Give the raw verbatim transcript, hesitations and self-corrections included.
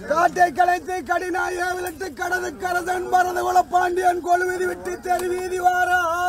காட்டை கலைத்து கடினாய் ஏவிலிட்டு கடது கரதன் மறந்து குல பாண்டியன் கொழுவீதி விட்டு தெரு வீதி வாரா